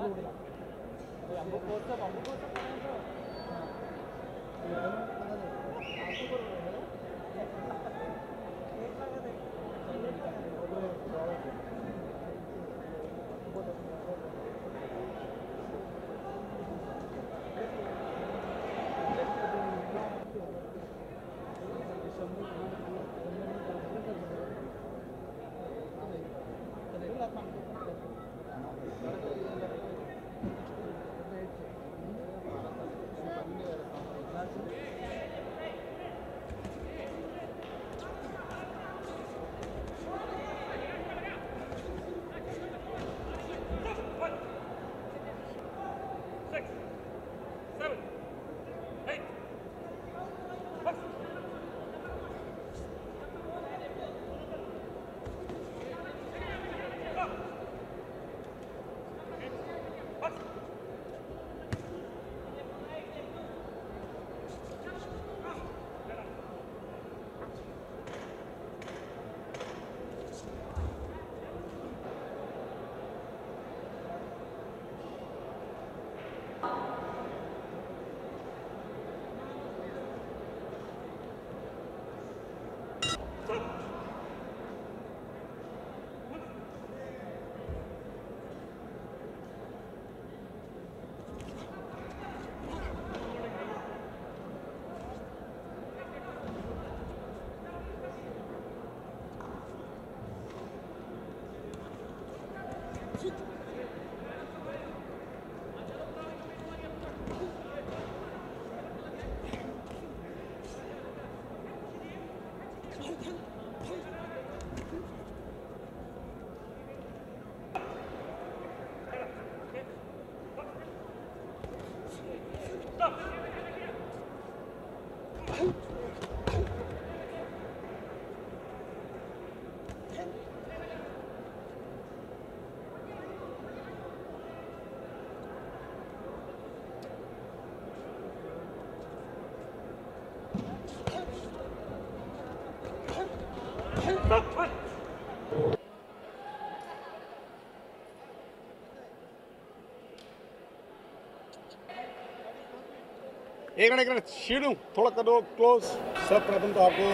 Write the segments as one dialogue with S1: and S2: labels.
S1: एक मिनट शीडू थोड़ा करो क्लोज। सब प्रथम तो आपको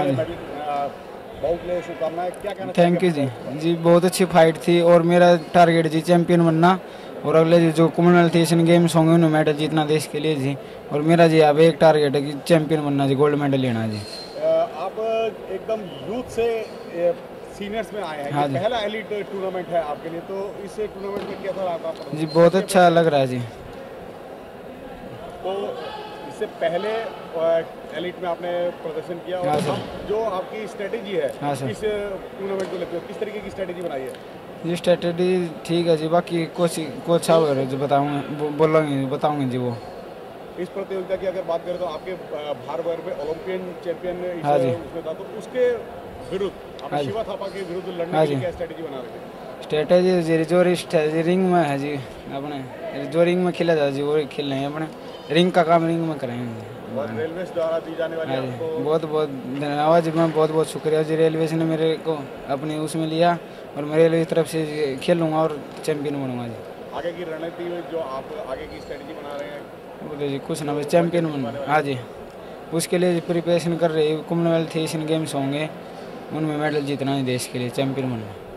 S1: बहुत बहुत शुभकामनाएं, क्या कहना चाहिए?
S2: थैंक यू जी बहुत अच्छी फाइट थी और मेरा टारगेट जी चैंपियन बनना और अगले जो कॉमनवेल्थ एशियन गेम्स होंगे उन्हें मेडल जीतना देश के लिए जी। और मेरा जी अब एक टारगेट है कि चैंपियन बनना जी, गोल्ड मेडल लेना जी।
S1: आप एकदम यूथ से सीनियर्स में आए हैं, हाँ ये पहला एलिट टूर्नामेंट है आपके लिए, तो इस टूर्नामेंट में कैसा लगा आपको?
S2: जी बहुत अच्छा लग रहा है जी।
S1: तो इससे पहले एलिट में आपने प्रदर्शन किया और जो आपकी स्ट्रेटेजी है इस टूर्नामेंट को लेकर हो, किस तरीके की स्ट्रेटेजी बनाई है?
S2: ये स्ट्रेटेजी ठीक है जी, बाकी कोच जो बताऊंगे जी वो।
S1: इस प्रतियोगिता की अगर बात करें तो आपके भार वर्ग में ओलंपियन चैंपियन उसमें था, तो उसके विरुद्ध आप शिवा थापा के विरुद्ध लड़ने के लिए क्या स्ट्रेटेजी बना रहे थे?
S2: स्ट्रेटेजी जो रिंग में है जी, अपने जो रिंग में खेला जाए जी वो खेल रहे हैं, अपने रिंग का काम रिंग में करेंगे।
S1: और रेलवे द्वारा दी जाने वाली आपको
S2: बहुत बहुत धन्यवाद जी, मैं बहुत बहुत शुक्रिया जी। रेलवे ने मेरे को अपने उसमें लिया और मैं रेलवे की तरफ से खेलूँगा और चैंपियन बनूँगा जी।
S1: आगे की रणनीति जो आप आगे की स्ट्रेटेजी बना रहे हैं?
S2: बोले जी कुछ ना बस चैंपियन बनूँ। हाँ जी, उसके लिए प्रिपरेशन कर रही है। कॉमनवेल्थ एशियन गेम्स होंगे उनमें मेडल जीतना है देश के लिए, चैंपियन बनना।